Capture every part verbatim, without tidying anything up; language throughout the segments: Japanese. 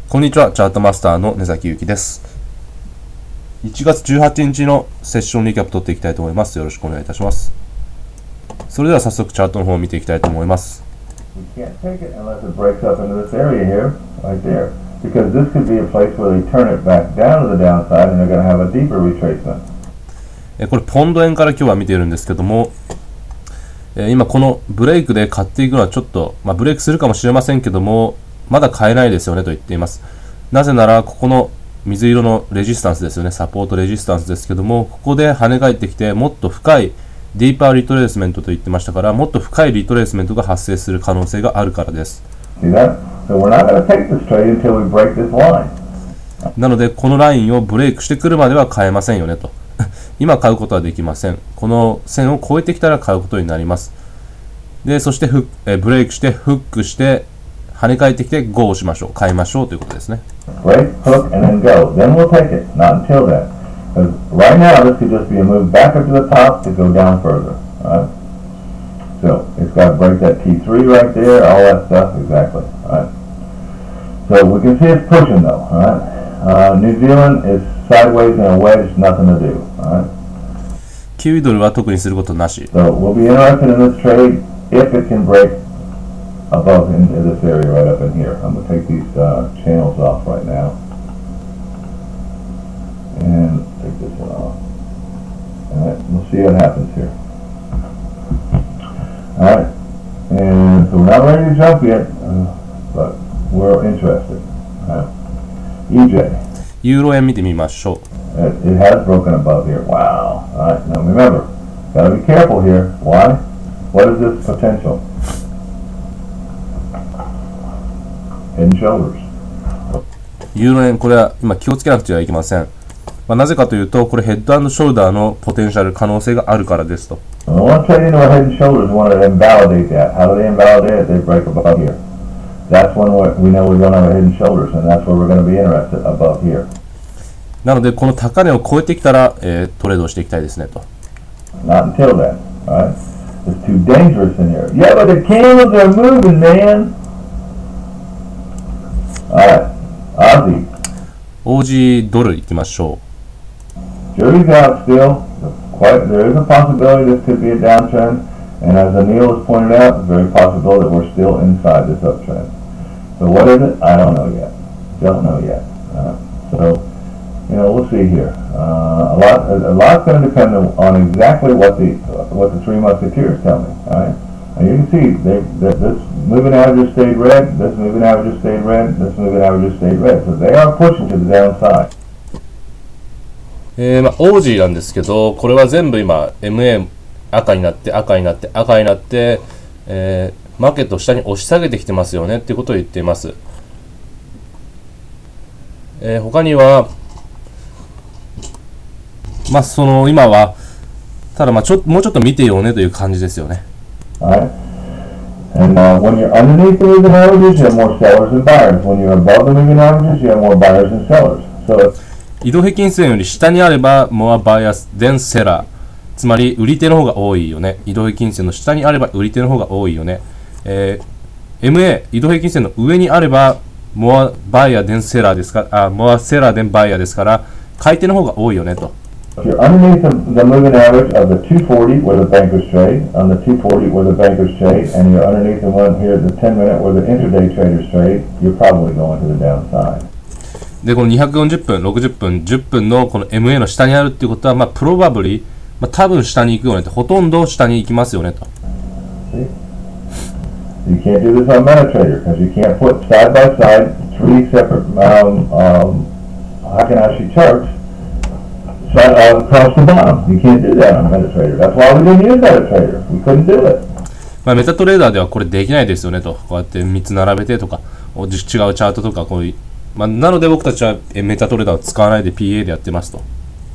こんにちは、チャートマスターの根崎ゆうきです。いちがつじゅうはちにちのセッションリキャップ取っていきたいと思います。よろしくお願いいたします。それでは早速チャートの方を見ていきたいと思います。 We can't take it unless it breaks up into this area here, right there, because this could be a place where they turn it back down to the downside and they're going to have a deeper retracement. えこれポンド円から今日は見ているんですけども、え今このブレイクで買っていくのはちょっと、まあ、ブレイクするかもしれませんけども、まだ買えないですよねと言っています。なぜならここの水色のレジスタンスですよね、サポートレジスタンスですけども、ここで跳ね返ってきてもっと深いディーパーリトレースメントと言ってましたから、もっと深いリトレースメントが発生する可能性があるからです。なのでこのラインをブレイクしてくるまでは買えませんよねと。今買うことはできません。この線を越えてきたら買うことになります。で、そしてフえブレイクしてフックして跳ね返ってきてゴーをしましょう。買いましょうということですね。 Break, hook, and then go. Then we'll take it. Not until then. Because right now this could just be a move back up to the top to go down further. Right? So it's got to break that T three right there, all that stuff, exactly. Right? So we can see it's pushing though. Right? Uh, New Zealand is sideways in a wedge, nothing to do. Right? キウイドルは特にすることなし。 So we'll be interested in this trade if it can break above into this area right up in here. I'm going to take these uh, channels off right now and take this one off. Alright, we'll see what happens here. Alright, and so we're not ready to jump yet, uh, but we're interested. Right. E J. ユーロ円見てみましょう。 It, it has broken above here. Wow. Alright, now remember, got to be careful here. Why? What is this potential? ユーロ円、これは今気をつけなくてはいけません。まあ、なぜかというと、これヘッド&ショルダーのポテンシャル、可能性があるからですと。なので、この高値を超えてきたら、えー、トレードをしていきたいですねと。 Not until then, right? It's too dangerous in here. Yeah, but the candles are moving, man. Alright, Aussie. オージー ドルいきましょう。Jury's out still. Quite, there is a possibility this could be a downtrend, and as Anil has pointed out, it's very possible that we're still inside this uptrend. So what is it? I don't know yet. Don't know yet. Uh, so, you know, we'll see here. Uh, a lot, a lot's going to depend on exactly what the what the three musketeers tell me. All right. And you can see they, they, this moving average has stayed red, this moving average has stayed red, this moving average has stayed red. So they are pushing to the downside. えー、まあ オージー なんですけど、これは全部今 エムエー 赤になって赤になって赤になって、えー、マーケットを下に押し下げてきてますよねっていうことを言っています。えー、他にはまあその今はただまあちょもうちょっと見てよねという感じですよね。 Alright. And uh, when you're underneath the moving averages, you have more sellers than buyers. When you're above the moving averages, you have more buyers than sellers. So 移動平均線より下にあれば more buyers than seller。つまり売り手の方が多いよね。移動平均線の下にあれば売り手の方が多いよね。えー、エムエー 移動平均線の上にあれば more buyer than seller ですから、あ、more seller than buyer ですから買い手の方が多いよねと。 If you're underneath the, the moving average of the two forty where the bankers trade, on the two forty where the bankers trade, and you're underneath the one here, the ten minute where the intraday traders trade, you're probably going to the downside. で、このにひゃくよんじゅっぷん、ろくじゅっぷん、じゅっぷんのこの エムエー の下にあるっていうことは、まあ、probably、まあ、多分下に行くよねと、ほとんど下に行きますよねと。 See? You can't do this on MetaTrader because you can't put side by side three separate, um, um, Heikin-Ashi charts.Across the bottom. You can't do that on MetaTrader. That's why we didn't use MetaTrader. We couldn't do it. まあメタトレーダーではこれできないですよねと。こうやってみっつ並べてとか、違うチャートとかこういう、まあ、なので僕たちはメタトレーダーを使わないで ピーエー でやってますと。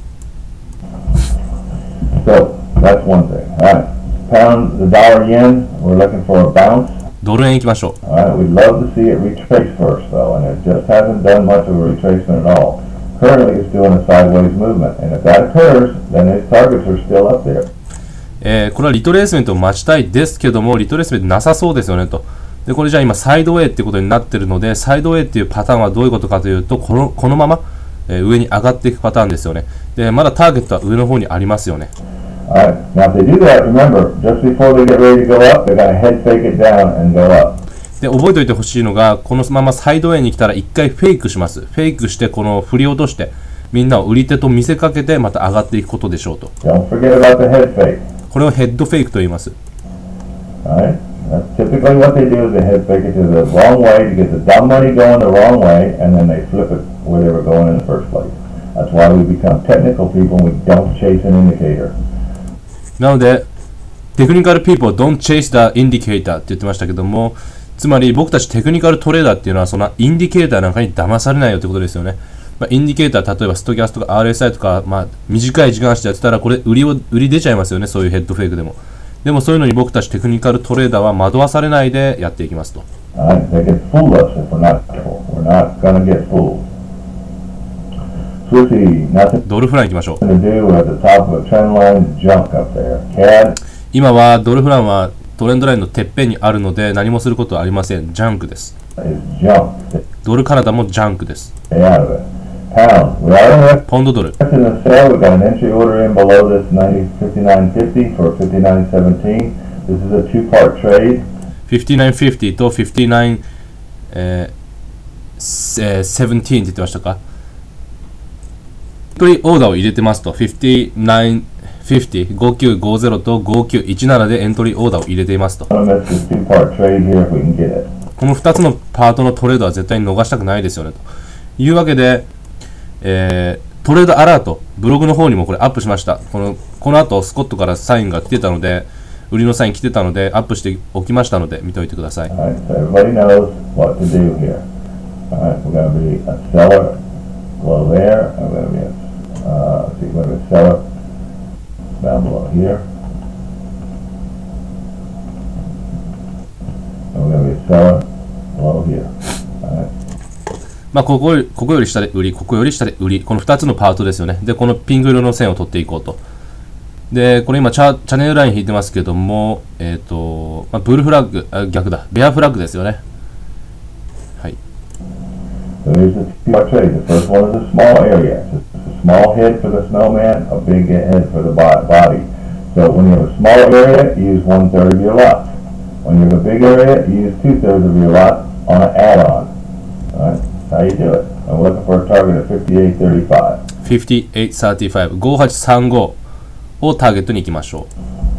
So that's one thing. Alright. Pound, the dollar yen, we're looking for a bounce. ドル円行きましょう。 Alright, we'd love to see it retrace first though, and it just hasn't done much of a retracement at all.Currently it's doing a sideways movement, and if that occurs, then its targets are still up there. えー、これはリトレースメントを待ちたいですけども、リトレースメントなさそうですよねと。 で、これじゃあ今サイドウェイってことになってるので、サイドウェイっていうパターンはどういうことかというと、この、このまま、えー、上に上がっていくパターンですよね。で、まだターゲットは上の方にありますよね。 Alright, now if they do that, remember, just before they get ready to go up, they're going to head fake it down and go up. で、覚えておいてほしいのが、このままサイドウェイに来たら一回フェイクします。フェイクしてこの振り落として、みんなを売り手と見せかけてまた上がっていくことでしょうと。 Don't forget about the head fake. これをヘッドフェイクと言います。 Alright, that's typically what they do is they head fake it to the wrong way to get the dumb money going the wrong way, and then they flip it where they were going in the first place. That's why we become technical people and we don't chase an indicator. なので、テクニカル people don't chase the indicator って言ってましたけども、つまり僕たちテクニカルトレーダーっていうのはそんなインディケーターなんかに騙されないよってことですよね。まあ、インディケーター、例えばストキャスとか アールエスアイ とか、まあ、短い時間足でやってたらこれ売りを売り出ちゃいますよね、そういうヘッドフェイクでも。でもそういうのに僕たちテクニカルトレーダーは惑わされないでやっていきますと。 Alright, they can fool us if we're not careful. We're not going to get fooled. Swifty, nothing ドルフラン行きましょう。 to do at the top of a trend line junk up there. C A D 今はドルフランはトレンドラインのてっぺんにあるので何もすることはありません。ジャンクです。 is junk. ドルカナダもジャンクです。 Stay out of it. Pound. We are ポンドドル。 interested in the sale. We've got an entry order in below this ninety fifty-nine fifty for fifty-nine seventeen. This is a two-part trade. フィフティナインフィフティとフィフティナイン、えーえー、セブンティーンって言ってましたか。エントリーオーダーを入れてますと。フィフティナインフィフティ、ごきゅうごゼロとごきゅういちななでエントリーオーダーを入れていますと。 I'm going to miss this two-part trade here if we can get it. このふたつのパートのトレードは絶対に逃したくないですよねというわけで、えー、トレードアラート、ブログの方にもこれアップしました。この、この後スコットからサインが来てたので、売りのサイン来てたので、アップしておきましたので、見ておいてください。 Alright, so everybody knows what to do here. Alright, we're going to be a seller below there. I'm going to be a, uh, see, we're going to be a seller down below here. And we're going to be a seller below here. Alright. まあ、ここより、ここより下で売り、ここより下で売り、このふたつのパートですよね。で、このピンク色の線を取っていこうと。で、これ今チャ、チャンネルライン引いてますけども、えっと、まあ、ブルフラッグ、あ、逆だ、ベアフラッグですよね。はい。 So here's the two-part trade. The first one is a small area. It's a small head for the snowman, a big head for the bo- body. So when you have a small area, you use one-third of your lot. When you have a big area, you use two-thirds of your lot on an add-on. Alright, that's how you do it. I'm looking for a target of fifty-eight thirty-five. フィフティエイトサーティファイブ、ごはちさんごをターゲットに行きましょ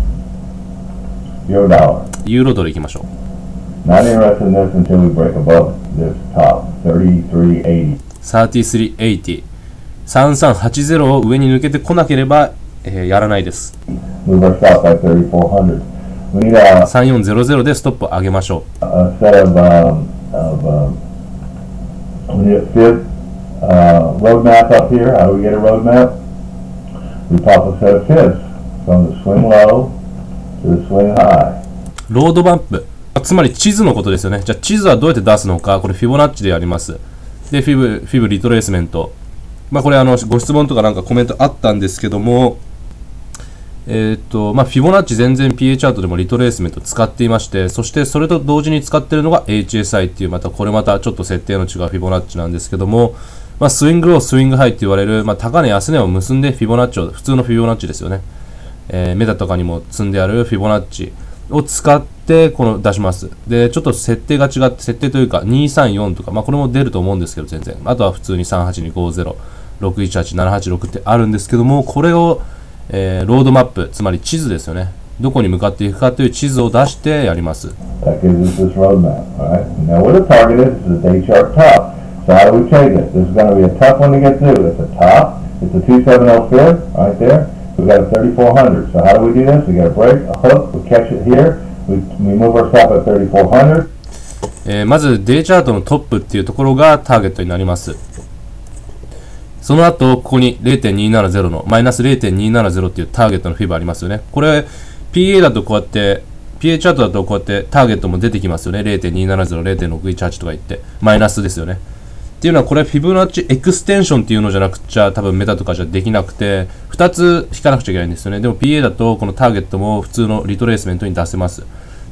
Euro dollar. う。ユーロドル行きましょう。 Not interested in this until we break above this top, thirty-three eighty. さんじゅうさんエイティ、さんさんはちゼロを上に抜けてこなければ、えーやらないです。 Move our stop by thirty-four hundred. We need a, さんよんゼロゼロでストップを上げましょ a set of, um, of um, we need a fib uh, roadmap up here. How do we get a roadmap? We pop a set of fibs from the swing low to the swing high. う。ロードマップ、つまり地図のことですよね。じゃあ地図はどうやって出すのか、これフィボナッチでやります。で、フィブ、フィブリトレースメント。まあこれあの、ご質問とかなんかコメントあったんですけども、えーっと、まあフィボナッチ全然 ピーエー チャートでもリトレースメント使っていまして、そしてそれと同時に使っているのが エイチエスアイ っていう、またこれまたちょっと設定の違うフィボナッチなんですけども、まあスイングロー、スイングハイって言われる、まあ高値、安値を結んでフィボナッチを、普通のフィボナッチですよね。えー、メタとかにも積んであるフィボナッチを使ってこの出します。で、ちょっと設定が違って、設定というかにさんよんとか、まあこれも出ると思うんですけど全然。あとは普通にさんはちにごゼロ、ろくいちはち、ななはちろくってあるんですけども、これを、えー、ロードマップ、つまり地図ですよね。どこに向かっていくかという地図を出してやります。 That gives us this roadmap. All right. Now where the target is, is the day chart top. So how do we trade this? This is going to be a tough one to get through. It's a top. It's a two seventy fib right there. We've got a thirty-four hundred. So how do we do this? We got a break, a hook. We catch it here. We, we move our stop at thirty-four hundred. えーまずデイチャートのトップっていうところがターゲットになります。その後、ここに ゼロてんにーななゼロ のマイナス ゼロてんにーななゼロ っていうターゲットのフィブありますよね。これ ピーエー だとこうやって ピーエー チャートだとこうやってターゲットも出てきますよね。 ゼロてんにーななゼロ、ゼロてんろくいちはち とか言ってマイナスですよね。っていうのはこれフィボナッチエクステンションっていうのじゃなくちゃ多分メタとかじゃできなくてふたつ引かなくちゃいけないんですよね。でも ピーエー だとこのターゲットも普通のリトレースメントに出せます。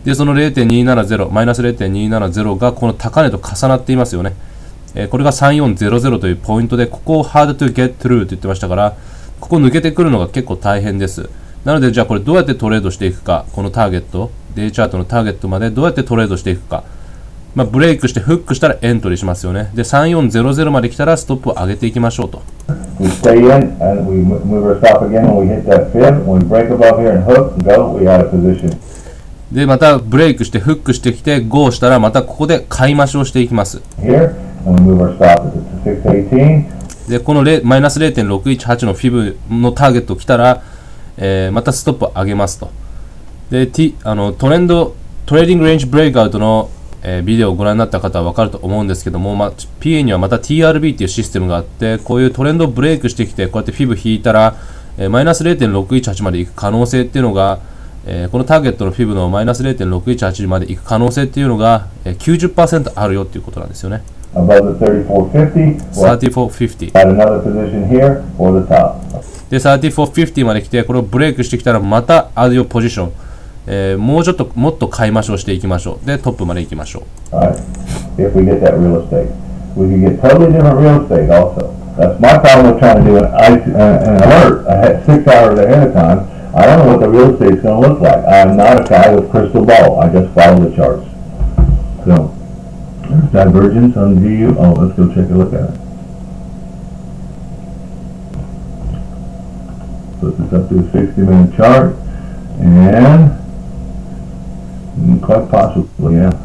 で、その ゼロてんにーななゼロ、マイナス ゼロてんにーななゼロ がこの高値と重なっていますよね。えー、これがさんよんゼロゼロというポイントで、ここを hard to get through と言ってましたから、ここ抜けてくるのが結構大変です。なので、じゃあこれどうやってトレードしていくか、このターゲット、デイチャートのターゲットまでどうやってトレードしていくか。まあ、ブレイクしてフックしたらエントリーしますよね。で、さんよんゼロゼロまで来たらストップを上げていきましょうと。 We stay in and we move our stop again when we hit that fib. When we break above here and hook and go, we out of position. で、またブレイクしてフックしてきて、ゴーしたらまたここで買い増しをしていきます。 Here, and we move our stop to six eighteen. で、このマイナス ゼロてんろくいちはち のフィブのターゲット来たら、えー、またストップを上げますと。で、T、あのトレンド、トレーディングレンジブレイクアウトの、えー、ビデオをご覧になった方は分かると思うんですけども、まあ、ピーエー にはまた ティーアールビー っていうシステムがあって、こういうトレンドをブレイクしてきて、こうやってフィブ引いたら、えー、マイナス ゼロてんろくいちはち まで行く可能性っていうのが、えー、このターゲットのフィブのマイナス ゼロてんろくいちはち まで行く可能性っていうのが、えー、きゅうじゅっパーセント あるよっていうことなんですよね。 Above the thirty-four fifty. さんじゅうよんひゃくごじゅう。 Add another position here for the top. で、さんじゅうよんひゃくごじゅうまで来て、これをブレイクしてきたら、また add your position。えー、もうちょっと、もっと買い増しをしていきましょう。で、トップまで行きましょう。 Alright. If we get that real estate. We can get totally different real estate also. That's my problem with trying to do an, an alert ahead, six hours ahead of time. I don't know what the real estate's going to look like. I'm not a guy with crystal ball. I just follow the charts. So, there's divergence on V U. Oh, let's go take a look at it. Put this up to a sixty minute chart. And quite possibly, yeah.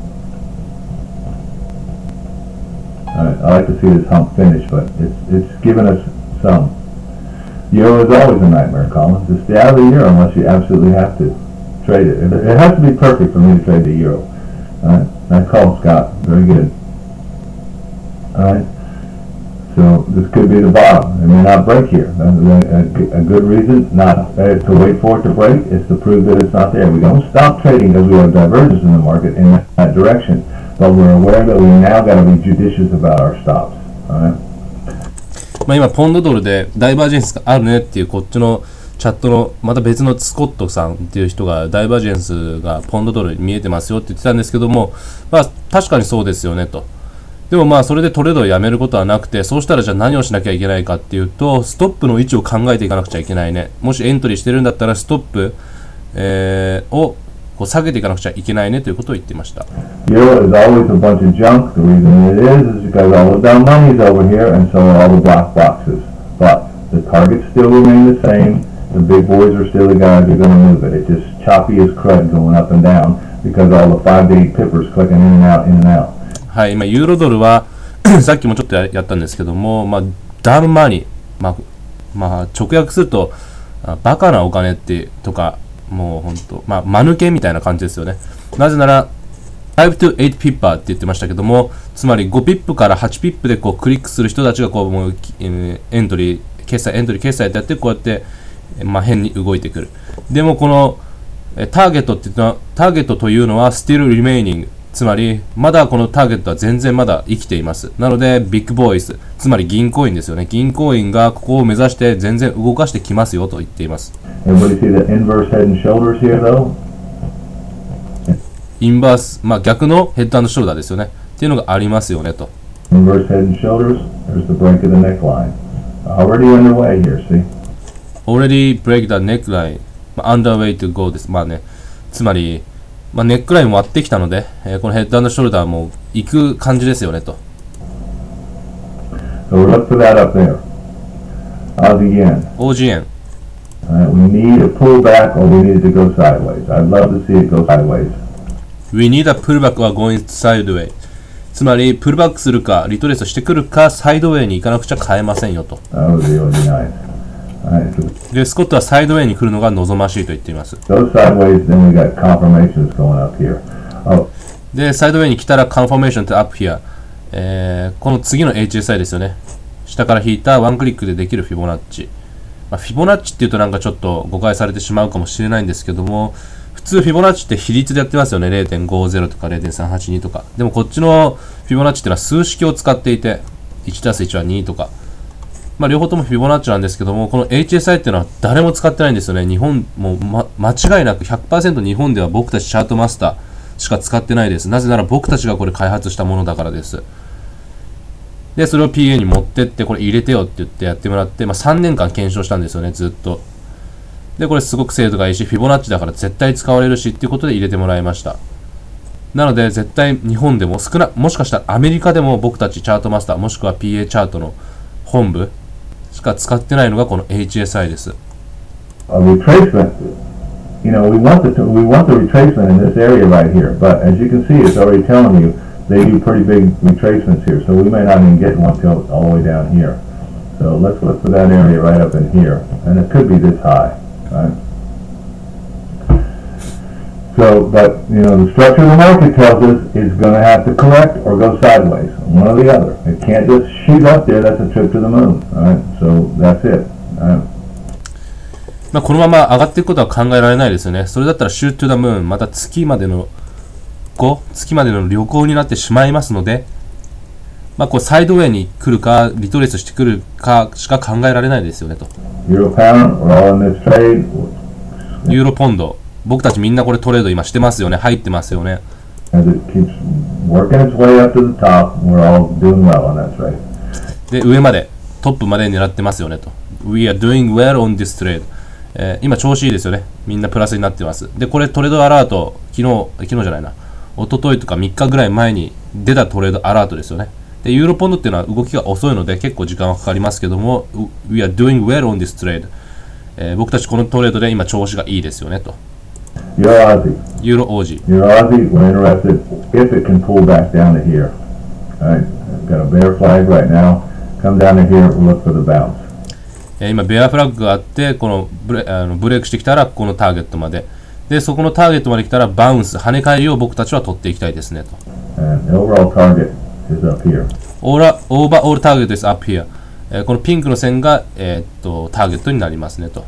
Alright, I like to see this hump finish, but it's it's given us some. Euro is always a nightmare, Colin. Just stay out of the euro unless you absolutely have to trade it. It, it has to be perfect for me to trade the euro. Alright, that call, Scott. Very good. Alright, so this could be the bottom. It may not break here. A, a, a good reason not uh, to wait for it to break is to prove that it's not there. We don't stop trading because we have divergence in the market in that, that direction, but we're aware that we now got to be judicious about our stops. Alright. まあ今ポンドドルでダイバージェンスがあるねっていうこっちのチャットのまた別のスコットさんっていう人がダイバージェンスがポンドドルに見えてますよって言ってたんですけども、まあ確かにそうですよねと。でもまあそれでトレードをやめることはなくて、そうしたらじゃあ何をしなきゃいけないかっていうと、ストップの位置を考えていかなくちゃいけないね。もしエントリーしてるんだったらストップ、えー、をこう下げていかなくちゃいけないねということを言っていました。 Euro is always a bunch of junk. The reason it is is because all the dumb money is over here and so are all the black boxes. But the targets still remain the same. The big boys are still the guys who are going to move it. It's just choppy as crud going up and down because all the five to eight pippers clicking in and out, in and out. はい、今ユーロドルはさっきもちょっとやったんですけども、まあ、ダムマニー、まあ、まあ、直訳するとバカなお金ってとか、もう本当、まあ、間抜けみたいな感じですよね。なぜならファイブ to エイト ピッパーって言ってましたけども、つまりごピップからはちピップでこうクリックする人たちがこうもうエントリー決済エントリー決済ってやってこうやって、まあ、変に動いてくる。でもこのターゲットって言ったらターゲットというのは still remaining、つまりまだこのターゲットは全然まだ生きています。なのでビッグボーイズ、つまり銀行員ですよね。銀行員がここを目指して全然動かしてきますよと言っています。 Everybody see the inverse head and shoulders here though? インバース、まあ逆のヘッド&ショルダーですよね。っていうのがありますよねと。 Inverse head and shoulders. There's the break of the neckline. Already underway here, see? Already break the neckline. Underway to go です。まあね、つまりまあ、ネックラインも割ってきたので、えー、このヘッド&ショルダーも行く感じですよねと。 So look for that up there. Aussie yen. オージー 円。 Alright, we need a pullback or we need it to go sideways. I'd love to see it go sideways. We need a pullback or going sideways. つまり、プルバックするか、リトレースしてくるか、サイドウェイに行かなくちゃ買えませんよと。 That would be really nice. で、スコットはサイドウェイに来るのが望ましいと言っています。で、サイドウェイに来たらカンフォーメーションってアップヒア、えー、この次の エイチエスアイ ですよね。下から引いたワンクリックでできるフィボナッチ。まあ、フィボナッチっていうとなんかちょっと誤解されてしまうかもしれないんですけども、普通フィボナッチって比率でやってますよね。ゼロてんごゼロ とか ゼロてんさんはちに とか。でもこっちのフィボナッチっていうのは数式を使っていて、いちたすいちはにとか。 まあ、両方ともフィボナッチなんですけども、この エイチエスアイ っていうのは誰も使ってないんですよね。日本も、ま、間違いなく ひゃくパーセント 日本では僕たちチャートマスターしか使ってないです。なぜなら僕たちがこれ開発したものだからです。で、それを ピーエー に持ってって、これ入れてよって言ってやってもらって、まあ、さんねんかん検証したんですよね、ずっと。で、これすごく精度がいいし、フィボナッチだから絶対使われるしっていうことで入れてもらいました。なので、絶対日本でも少な、もしかしたらアメリカでも僕たちチャートマスター、もしくは ピーエー チャートの本部しか使ってないのがこの エイチエスアイ です。 A retracement, you know, we want the we want the retracement in this area right here, but as you can see, it's already telling you they do pretty big retracements here, so we may not even get one till all the way down here. So let's look for that area right up in here, and it could be this high, right? So, but you know, the structure of the market tells us it's going to have to correct or go sideways, one or the other. It can't just shoot up there. That's a trip to the moon. All right, so that's it. All right. まあこのまま上がっていくことは考えられないですよね。それだったら shoot to the moon、また月までのこう月までの旅行になってしまいますので、まあこうサイドウェイに来るかリトレースしてくるかしか考えられないですよねと。 Euro pound, we're all in this trade. ユーロポンド、僕たちみんなこれトレード今してますよね、入ってますよね。 As it keeps working its way up to the top, we're all doing well on that trade. で上までトップまで狙ってますよねと。We are doing well on this trade。えー、今調子いいですよね。みんなプラスになってます。でこれトレードアラート、昨日昨日じゃないな、一昨日とかみっかぐらい前に出たトレードアラートですよね。でユーロポンドっていうのは動きが遅いので結構時間はかかりますけども、We are doing well on this trade。えー、僕たちこのトレードで今調子がいいですよねと。 Euro Aussie. ユーロオージー。 Euro Aussie, we're interested if it can pull back down to here. All right, I've got a bear flag right now. Come down to here, we'll look for the bounce. えー、今ベアフラッグがあって、このブレ、あのブレイクしてきたらこのターゲットまで。で、そこのターゲットまで来たらバウンス、跳ね返りを僕たちは取っていきたいですねと。 And the overall target is up here. オーラ、オーバーオールターゲットです、up here。えー、このピンクの線が、えー、っとターゲットになりますねと。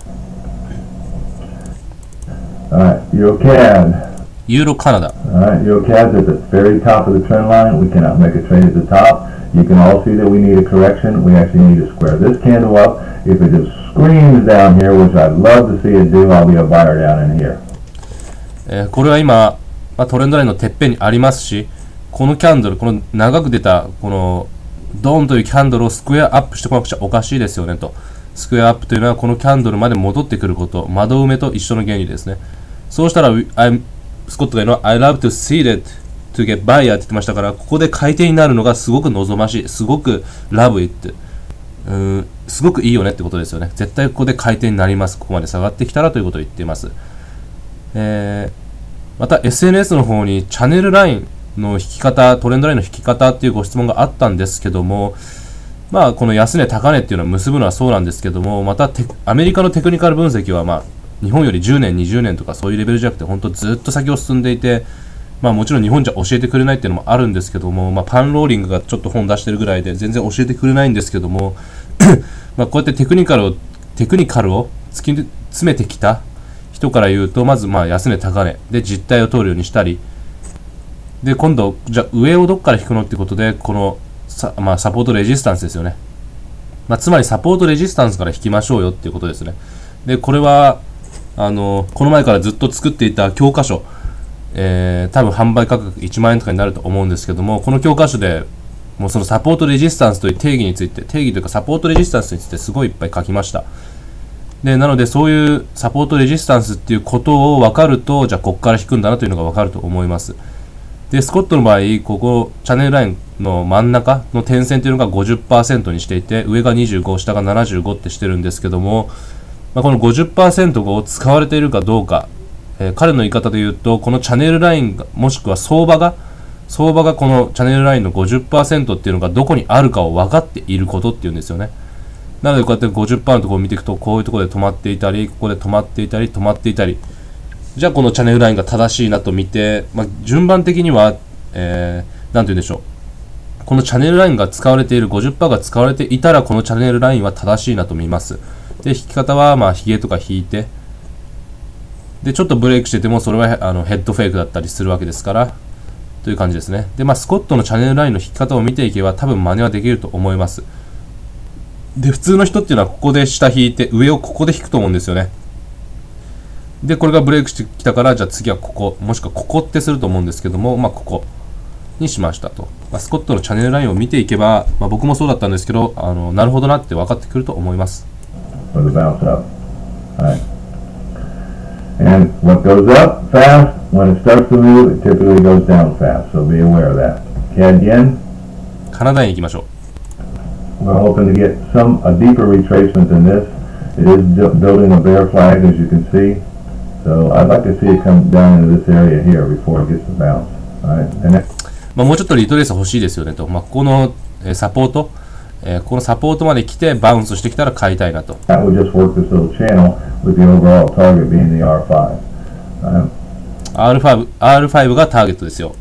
Alright, Euro C A D. ユーロカナダ。 Alright, Euro C A D is at the very top of the trend line. We cannot make a trade at the top. You can all see that we need a correction. We actually need to square this candle up. If it just screams down here, which I'd love to see it do, I'll be a buyer down in here. えー、これは今、まあ、トレンドラインのてっぺんにありますし、このキャンドル、この長く出たこのドーンというキャンドルをスクエアアップしてこなくちゃおかしいですよねと。スクエアアップというのはこのキャンドルまで戻ってくること、窓埋めと一緒の原理ですね。そうしたら、I'm、スコットが言うのは I love to see that to get buyer って言ってましたから、ここで買い手になるのがすごく望ましい、すごく love it、うーん、すごくいいよねってことですよね。絶対ここで買い手になります。ここまで下がってきたらということを言っています。えー、また エスエヌエス の方にチャンネルラインの引き方、トレンドラインの引き方っていうご質問があったんですけども、まあこの安値高値っていうのは結ぶのはそうなんですけども、またアメリカのテクニカル分析はまあ日本よりじゅうねんにじゅうねんとかそういうレベルじゃなくて本当ずっと先を進んでいて、まあもちろん日本じゃ教えてくれないっていうのもあるんですけども、まあパンローリングがちょっと本出してるぐらいで全然教えてくれないんですけどもまあこうやってテクニカルをテクニカルを突き詰めてきた人から言うと、まずまあ安値高値で実態を通るようにしたり、で今度じゃあ上をどっから引くのってことで、このさ、まあ、サポートレジスタンスですよね。まあ、つまりサポートレジスタンスから引きましょうよっていうことですね。でこれはあのこの前からずっと作っていた教科書、えー、多分販売価格いちまんえんとかになると思うんですけども、この教科書でもうそのサポートレジスタンスという定義について、定義というかサポートレジスタンスについてすごいいっぱい書きました。でなのでそういうサポートレジスタンスっていうことを分かると、じゃあここから引くんだなというのが分かると思います。でスコットの場合、ここチャンネルラインの真ん中の点線というのが ごじゅっパーセント にしていて、上がにじゅうご、下がななじゅうごってしてるんですけども、まあ、この ごじゅっパーセント を使われているかどうか、えー、彼の言い方で言うと、このチャンネルラインがもしくは相場が相場がこのチャンネルラインの ごじゅっパーセント っていうのがどこにあるかを分かっていることっていうんですよね。なのでこうやって ごじゅっパーセント のところを見ていくと、こういうところで止まっていたり、ここで止まっていたり止まっていたり、じゃあこのチャンネルラインが正しいなと見て、まあ、順番的にはえー、なんて言うんでしょう、このチャンネルラインが使われている ごじゅっパーセント が使われていたら、このチャンネルラインは正しいなと見ます。で引き方はまあヒゲとか引いて、でちょっとブレイクしててもそれはあのヘッドフェイクだったりするわけですからという感じですね。でまあスコットのチャンネルラインの引き方を見ていけば多分真似はできると思います。 で、普通の人っていうのはここで下引いて、上をここで引くと思うんですよね。で、これがブレイクしてきたから、じゃあ次はここ、もしくはここってすると思うんですけども、まあ、ここにしましたと。まあ、スコットのチャンネルラインを見ていけば、まあ、僕もそうだったんですけど、あの、なるほどなって分かってくると思います。 For the bounce up. Right. And what goes up fast, when it starts to move, it typically goes down fast. So be aware of that. CAD yen. カナダ円行きましょう。 We're hoping to get some a deeper retracement than this. It is building a bear flag, as you can see. So I'd like to see it come down into this area here before it gets the bounce. Right. And it, まあもうちょっとリトレース欲しいですよねと。まあここの、えー、サポート、えー、このサポートまで来てバウンスしてきたら買いたいなと。 That would just work this little channel with the overall target being theアールファイブ. Right. アールファイブ、アールファイブ がターゲットですよ。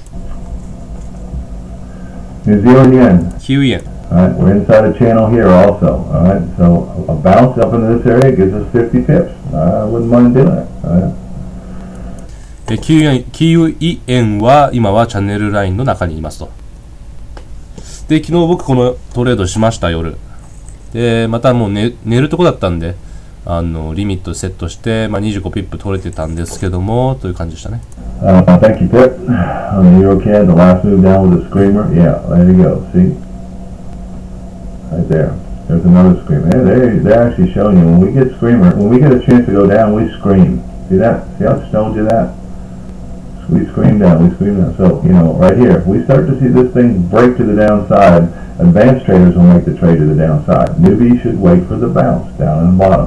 New Zealand yen. きゅうえん。 Alright, we're inside a channel here also. Alright, so a bounce up into this area gives us fifty pips. I wouldn't mind doing it. Alright. えきゅうえん、きゅうえんは今はチャンネルラインの中にいますと。で、昨日僕このトレードしました、夜。で、またもう寝、寝るとこだったんで、あの、リミットセットして、まあ、にじゅうごピップ取れてたんですけども、という感じでしたね。 Uh, thank you, Pip. On the EuroCAD, the last move down with the screamer. Yeah, there you go. See? Right there. There's another screamer. Hey, they're, they're actually showing you when we get screamer, when we get a chance to go down, we scream. See that? See how it showed you that? We scream down, we scream down. So, you know, right here, if we start to see this thing break to the downside, advanced traders will make the trade to the downside. Newbies should wait for the bounce down in the bottom.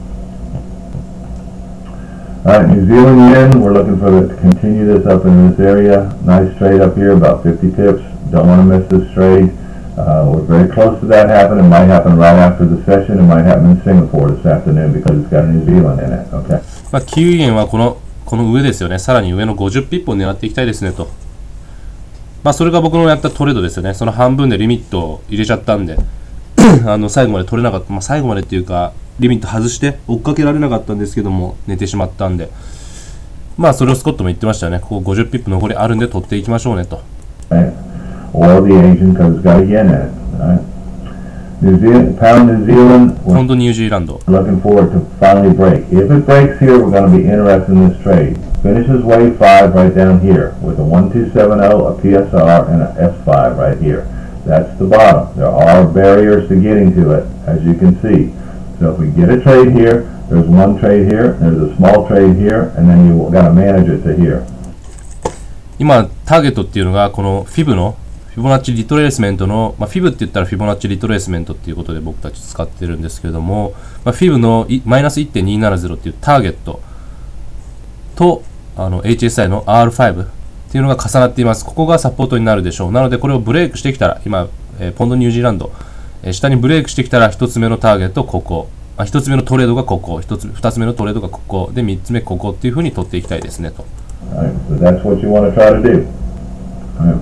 Alright, New Zealand yen, we're looking for the, to continue this up in this area. Nice trade up here, about fifty pips. Don't want to miss this trade. Uh, we're very close to that happening. It might happen right after the session. It might happen in Singapore this afternoon because it's got New Zealand in it. Okay. まあ、きゅうえんはこの、この上ですよね。さらに上のごじゅうピップを狙っていきたいですねと。まあ、それが僕のやったトレードですよね。その半分でリミットを入れちゃったんで、あの、最後まで取れなかった。まあ、最後までっていうか、リミット外して追っかけられなかったんですけども、寝てしまったんで、まあ、それをスコットも言ってましたよね。ここごじゅうピップ残りあるんで取っていきましょうねと。 Or the Asian because it's got a yen in it. Right? New Zealand, pound New Zealand. ポンドニュージーランド。 Looking forward to finally break. If it breaks here, we're going to be interested in this trade. Finishes wave five right down here with a one two seven zero, a P S R, and a S five right here. That's the bottom. There are barriers to getting to it, as you can see. So if we get a trade here, there's one trade here, there's a small trade here, and then you got to manage it to here. 今、ターゲットっていうのが、このフィブのフィボナッチリトレースメントの、まあ、フィブって言ったらフィボナッチリトレースメントっていうことで僕たち使ってるんですけれども、まあ、フィブのマイナス いってんにーななゼロ っていうターゲットとあの エイチエスアイ の アールファイブ っていうのが重なっています。ここがサポートになるでしょう。なのでこれをブレイクしてきたら、今、えー、ポンドニュージーランド、えー、下にブレイクしてきたらひとつめのターゲットここ、あひとつめのトレードがここ、ひとつふたつめのトレードがここでみっつめここっていう風に取っていきたいですねと。 Right, so that's what you want to try to do. Right.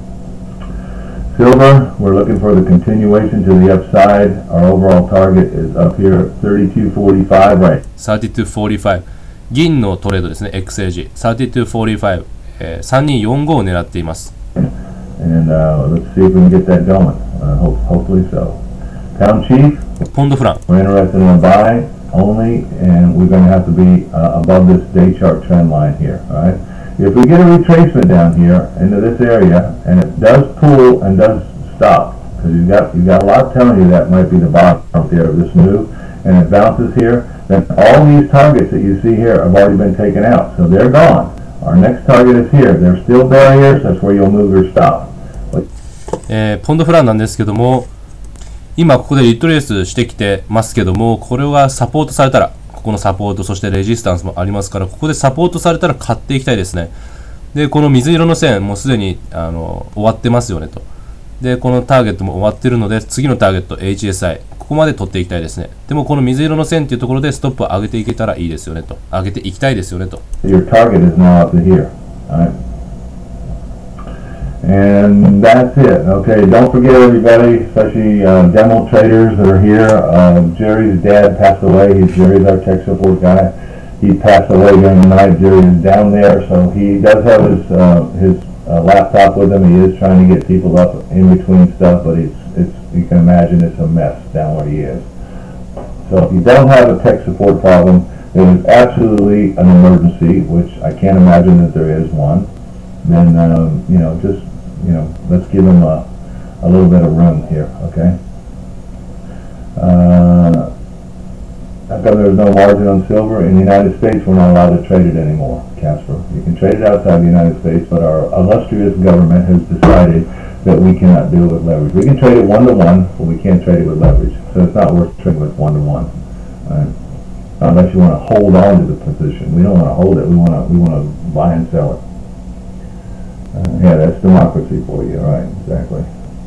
Silver, we're looking for the continuation to the upside. Our overall target is up here at thirty-two forty-five, right? さんじゅうにフォーティーファイブ。銀のトレードですね、エックスエージー。さんじゅうにフォーティーファイブ、えー、さんによんごを狙っています。 And uh, let's see if we can get that going. Uh, hope, hopefully so. Pound Chief, ポンドフラン。 we're interested in a buy only, and we're going to have to be uh, above this day chart trend line here, all right? If we get a retracement down here into this area, and it does pull and does stop, because you've got, you've got a lot telling you that might be the bottom there of this move, and it bounces here, then all these targets that you see here have already been taken out, so they're gone. Our next target is here. There's still barriers, that's where you'll move or stop. えー、ポンドフランなんですけども、今ここでリトレースしてきてますけども、これがサポートされたら、ここのサポート、そしてレジスタンスもありますから、ここでサポートされたら買っていきたいですね。で、この水色の線、もうすでにあの終わってますよねと。で、このターゲットも終わってるので、次のターゲット エイチエスアイ、ここまで取っていきたいですね。でもこの水色の線っていうところでストップを上げていけたらいいですよねと。上げていきたいですよねと。 Your target is now up to here. All right? And that's it. Okay, don't forget everybody, especially uh, demo traders that are here. Uh, Jerry's dad passed away. He's Jerry's our tech support guy. He passed away during the night. Jerry is down there, so he does have his uh, his a laptop with him. He is trying to get people up in between stuff, but it's, it's you can imagine it's a mess down where he is. So if you don't have a tech support problem, it is absolutely an emergency, which I can't imagine that there is one, then, um, you know, just, you know, let's give him a, a little bit of room here, okay? Uh, how come there's no margin on silver? In the United States, we're not allowed to trade it anymore, Casper. You can trade it outside the United States, but our illustrious government has decided that we cannot do it with leverage. We can trade it one-to-one, but we can't trade it with leverage. So it's not worth trading with one-to-one. Right? Unless you want to hold on to the position. We don't want to hold it. We want to we want to buy and sell it. Uh, yeah, that's democracy for you. All right, exactly.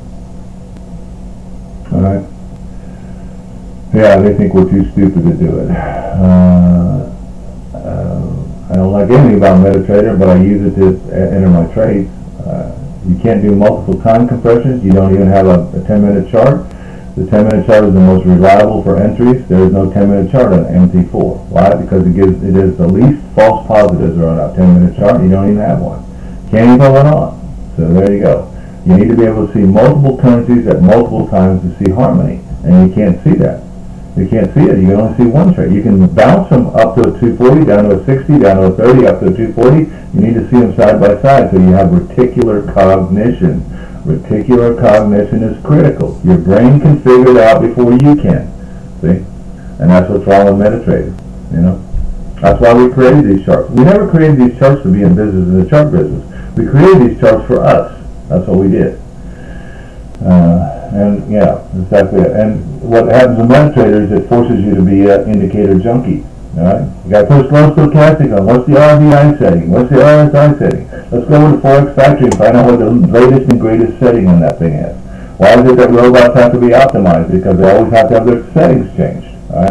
All right. Yeah, they think we're too stupid to do it. Uh, uh, I don't like anything about MetaTrader, but I use it to enter my trades. Uh, you can't do multiple time compressions. You don't even have a, a ten minute chart. The ten minute chart is the most reliable for entries. There is no ten minute chart on M T four. Why? Because it gives it is the least false positives are on a ten minute chart. You don't even have one. Can't even put one on. So there you go. You need to be able to see multiple currencies at multiple times to see harmony, and you can't see that. You can't see it. You can only see one trade. You can bounce them up to a two forty, down to a sixty, down to a thirty, up to a two forty. You need to see them side by side so you have reticular cognition. Reticular cognition is critical. Your brain can figure it out before you can. See? And that's what's wrong with MetaTrader. You know? That's why we created these charts. We never created these charts to be in business in the chart business. We created these charts for us. That's what we did. Uh, and yeah, exactly. And what happens in MetaTrader is it forces you to be an indicator junkie. All right, you got to put slow stochastic on. What's the R V I setting? What's the R S I setting? Let's go to Forex Factory and find out what the latest and greatest setting on that thing is. Why is it that robots have to be optimized? Because they always have to have their settings changed. All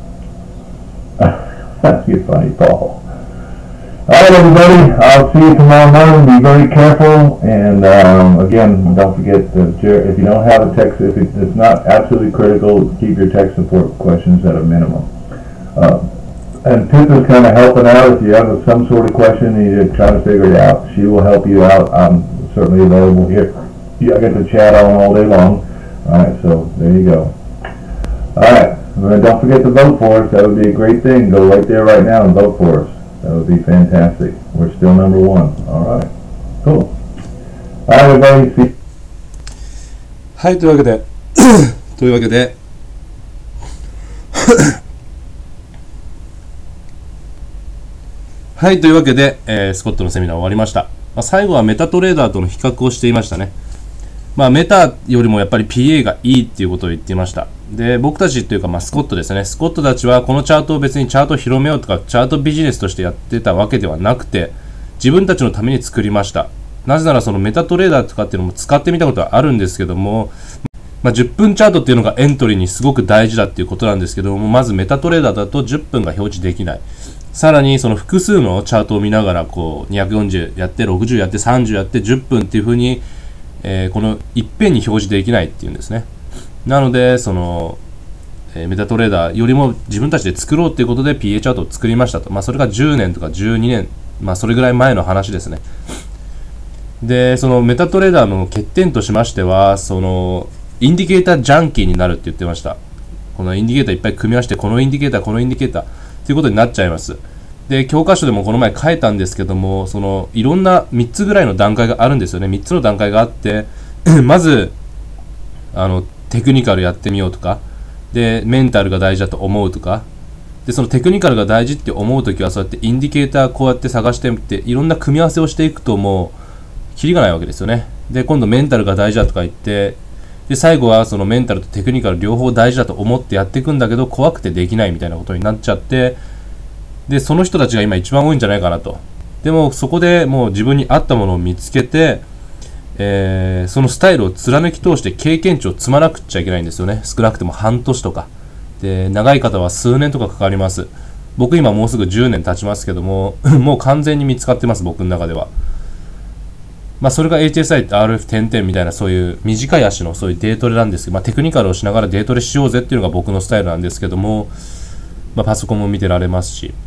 right. You're funny, Paul. All right, everybody. I'll see you tomorrow morning. Be very careful, and um, again, don't forget that if you don't have a tech, if it's not absolutely critical, keep your tech support questions at a minimum. Uh, and Pip is kind of helping out. If you have some sort of question and you're trying to figure it out, she will help you out. I'm certainly available here. Yeah, I get to chat on all day long. All right, so there you go. All right, and don't forget to vote for us. That would be a great thing. Go right there right now and vote for us. That would be fantastic. We're still number one. All right. Cool. All right, everybody. See. はい、というわけで、というわけで、はい、というわけで、えー、スコットのセミナー終わりました。まあ、最後はメタトレーダーとの比較をしていましたね。まあ、メタよりもやっぱり ピーエー がいいっていうことを言っていました。で、僕たちというか、まあ、スコットですね。スコットたちはこのチャートを別にチャートを広めようとか、チャートビジネスとしてやってたわけではなくて、自分たちのために作りました。なぜならそのメタトレーダーとかっていうのも使ってみたことはあるんですけども、まあ、じゅっぷんチャートっていうのがエントリーにすごく大事だっていうことなんですけども、まずメタトレーダーだとじゅっぷんが表示できない。さらにその複数のチャートを見ながらこうにひゃくよんじゅうやってろくじゅうやってさんじゅうやってじゅっぷんっていう風に、えー、このいっぺんに表示できないっていうんですね。なのでその、えー、メタトレーダーよりも自分たちで作ろうっていうことで ピーエー チャートを作りましたと。まあそれがじゅうねんとかじゅうにねん、まあそれぐらい前の話ですね。でそのメタトレーダーの欠点としましてはそのインディケータージャンキーになるって言ってました。このインディケーターいっぱい組み合わせてこのインディケーターこのインディケーターということになっちゃいます。で教科書でもこの前書いたんですけども、そのいろんなみっつぐらいの段階があるんですよね。みっつの段階があってまずあのテクニカルやってみようとかでメンタルが大事だと思うとかで、そのテクニカルが大事って思うときはそうやってインディケーターこうやって探してみていろんな組み合わせをしていくともうキリがないわけですよね。で今度メンタルが大事だとか言ってで最後はそのメンタルとテクニカル両方大事だと思ってやっていくんだけど怖くてできないみたいなことになっちゃって、でその人たちが今一番多いんじゃないかなと。でもそこでもう自分に合ったものを見つけて、えー、そのスタイルを貫き通して経験値を積まなくちゃいけないんですよね。少なくても半年とかで長い方は数年とかかかります。僕今もうすぐじゅうねん経ちますけどももう完全に見つかってます、僕の中では。まあそれが エイチエスアイ って アールエフ 点々みたいなそういう短い足のそういうデートレなんですけど、まあテクニカルをしながらデートレしようぜっていうのが僕のスタイルなんですけども、まあパソコンも見てられますし、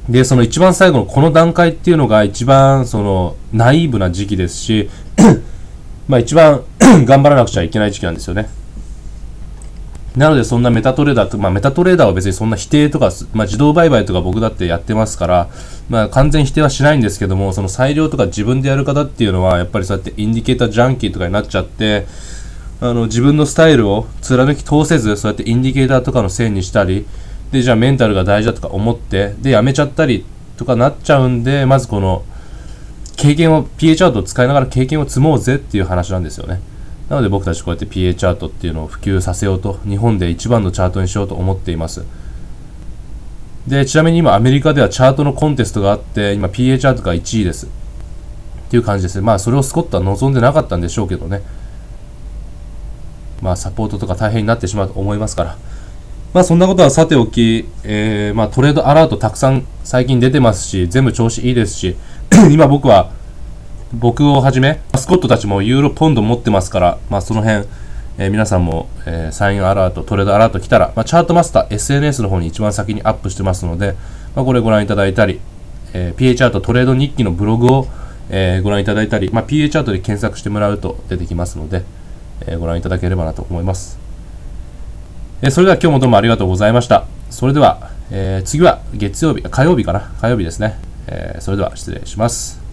で、その一番最後のこの段階っていうのが一番そのナイーブな時期ですし、まあ一番頑張らなくちゃいけない時期なんですよね。なのでそんなメタトレーダーと、まあメタトレーダーは別にそんな否定とか、まあ自動売買とか僕だってやってますから、まあ完全否定はしないんですけども、その裁量とか自分でやる方っていうのは、やっぱりそうやってインディケータージャンキーとかになっちゃって、あの自分のスタイルを貫き通せず、そうやってインディケーターとかのせいにしたり、で、じゃあメンタルが大事だとか思って、で、やめちゃったりとかなっちゃうんで、まずこの、経験を、ピーエイチ チャートを使いながら経験を積もうぜっていう話なんですよね。なので僕たちこうやって ピーエイチ チャートっていうのを普及させようと、日本で一番のチャートにしようと思っています。で、ちなみに今アメリカではチャートのコンテストがあって、今 ピーエイチ チャートがいちいです。っていう感じですね。まあそれをスコットは望んでなかったんでしょうけどね。まあサポートとか大変になってしまうと思いますから。まあそんなことはさておき、えー、まあトレードアラートたくさん最近出てますし、全部調子いいですし、今僕は、僕をはじめ、スコットたちもユーロポンド持ってますから、まあその辺、えー、皆さんも、えー、サインアラート、トレードアラート来たら、まあ、チャートマスター エスエヌエス の方に一番先にアップしてますので、まあ、これご覧いただいたり、えー、ピーエイチ チャートトレード日記のブログを、えー、ご覧いただいたり、まあ、ピーエイチ チャートで検索してもらうと出てきますので、えー、ご覧いただければなと思います。えー、それでは今日もどうもありがとうございました。それでは、えー、次は月曜日、火曜日かな火曜日ですね。えー、それでは失礼します。